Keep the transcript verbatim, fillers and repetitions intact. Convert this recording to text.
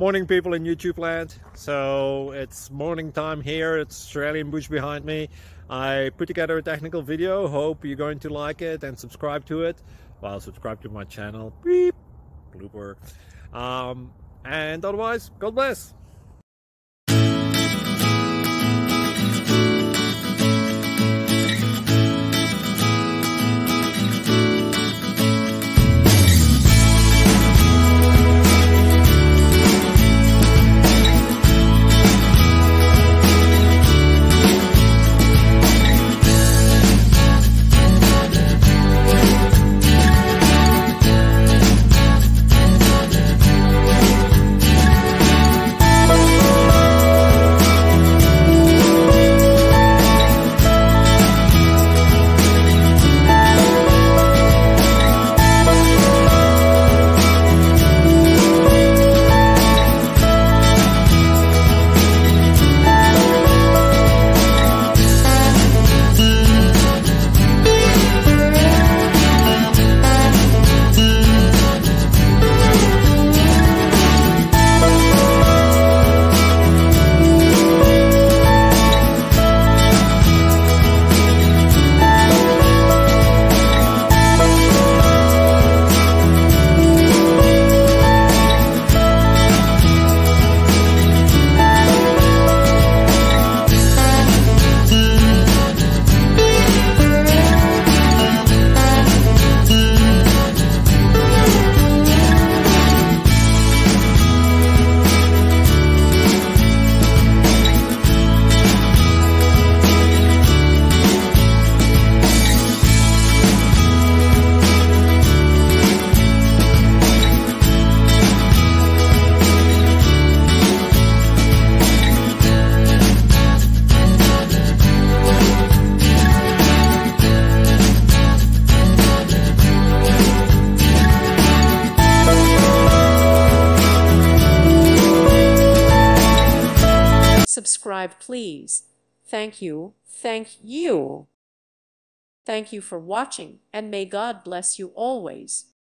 Morning, people in YouTube land. So it's morning time here. It's Australian bush behind me. I put together a technical video. Hope you're going to like it and subscribe to it. Well, subscribe to my channel. Beep. Blooper. Um, and otherwise, God bless. Subscribe, please. Thank you. Thank you. Thank you for watching, and may God bless you always.